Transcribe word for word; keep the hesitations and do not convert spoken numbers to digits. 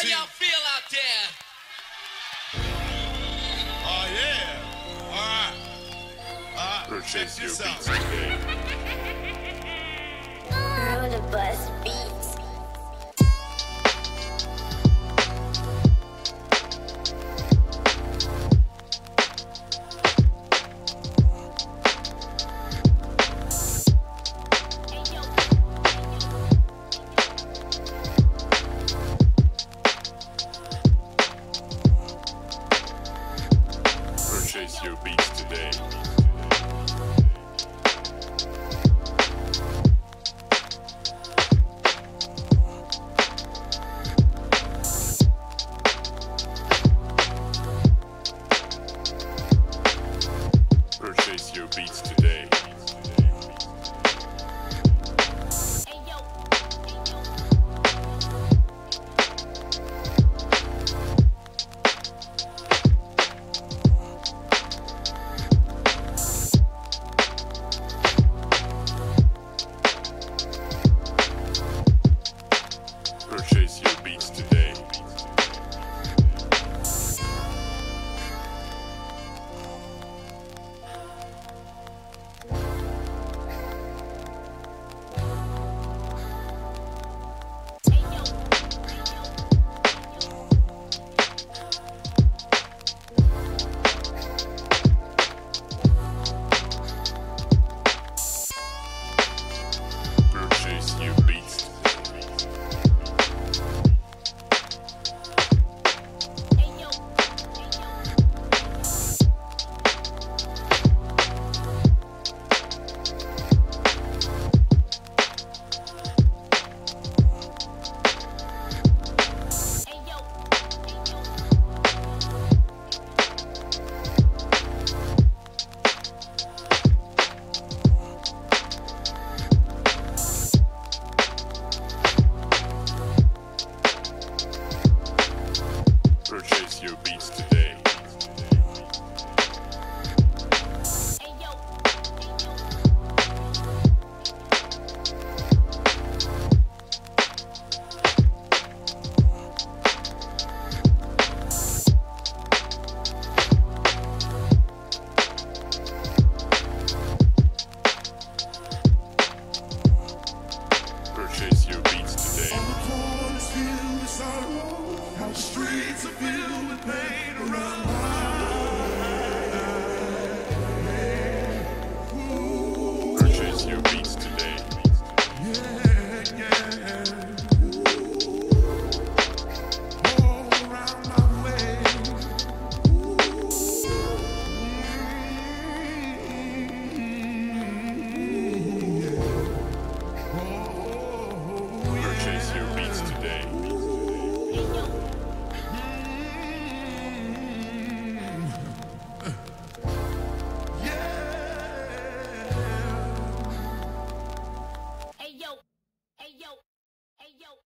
y'all feel out there? Oh yeah. All right. All right. Purchase Check your this beats out. today. Rowler-bars Purchase your beats today. Purchase your beats today. Purchase your beats today. Purchase your beats today. Purchase your beats today. Purchase your beats today. How the streets are filled with pain around. Purchase your beats